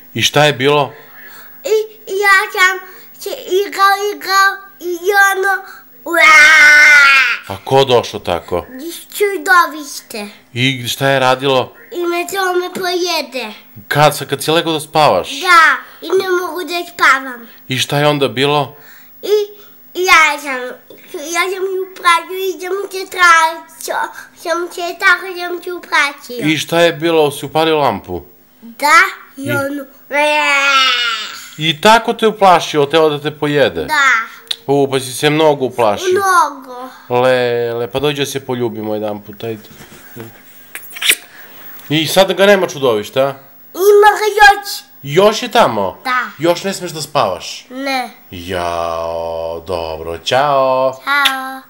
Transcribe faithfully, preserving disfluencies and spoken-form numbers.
I šta je bilo? I ja sam se igrao, igrao i ono... A ko došao tako? Čudovište. I šta je radilo? I me to me pojede. Kad, kad si legao da spavaš? Da, i ne mogu da spavam. I šta je onda bilo? I ja sam, ja sam ju pratio i sam se tražio, sam se tako sam se upratio. I šta je bilo, si upalio lampu? Da, i ono... I tako te uplašio, teo da te pojede? Da. U, pa si se mnogo uplašio. Mnogo. Lele, pa dođe da se poljubimo jedan put, ajde. I sad ga nema čudovišta, a? Ima ga još. Još je tamo? Da. Još ne smeš da spavaš? Ne. Jao, dobro, ćao. Ćao.